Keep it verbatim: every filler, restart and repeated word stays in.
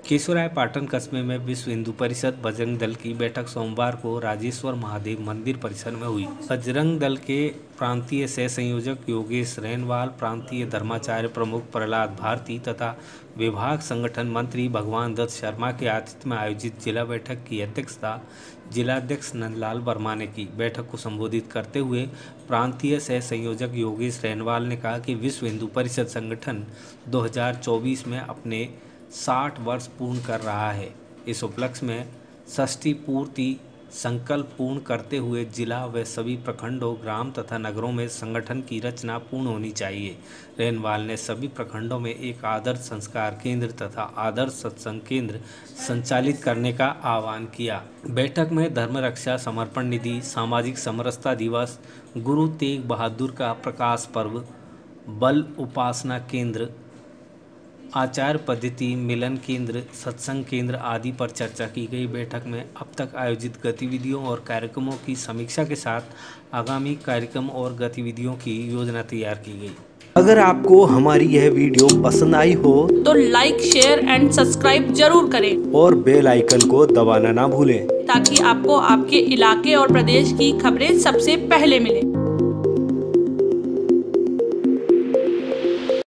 केशवराय पाटन कस्बे में विश्व हिंदू परिषद बजरंग दल की बैठक सोमवार को राजेश्वर महादेव मंदिर परिसर में हुई। बजरंग दल के प्रांतीय सह संयोजक योगेश रेनवाल, प्रांतीय धर्माचार्य प्रमुख प्रहलाद भारती तथा विभाग संगठन मंत्री भगवान दत्त शर्मा के आतिथ्य में आयोजित जिला बैठक की अध्यक्षता जिलाध्यक्ष नंदलाल वर्मा ने की। बैठक को संबोधित करते हुए प्रांतीय सह संयोजक योगेश रेनवाल ने कहा कि विश्व हिंदू परिषद संगठन दो हज़ार चौबीस में अपने साठ वर्ष पूर्ण कर रहा है। इस उपलक्ष्य में षष्ठी पूर्ति संकल्प पूर्ण करते हुए जिला व सभी प्रखंडों, ग्राम तथा नगरों में संगठन की रचना पूर्ण होनी चाहिए। रेनवाल ने सभी प्रखंडों में एक आदर्श संस्कार केंद्र तथा आदर्श सत्संग केंद्र संचालित करने का आह्वान किया। बैठक में धर्म रक्षा समर्पण निधि, सामाजिक समरसता दिवस, गुरु तेग बहादुर का प्रकाश पर्व, बल उपासना केंद्र, आचार पद्धति, मिलन केंद्र, सत्संग केंद्र आदि पर चर्चा की गई। बैठक में अब तक आयोजित गतिविधियों और कार्यक्रमों की समीक्षा के साथ आगामी कार्यक्रम और गतिविधियों की योजना तैयार की गई। अगर आपको हमारी यह वीडियो पसंद आई हो तो लाइक, शेयर एंड सब्सक्राइब जरूर करें और बेल आइकन को दबाना ना भूलें ताकि आपको आपके इलाके और प्रदेश की खबरें सबसे पहले मिलें।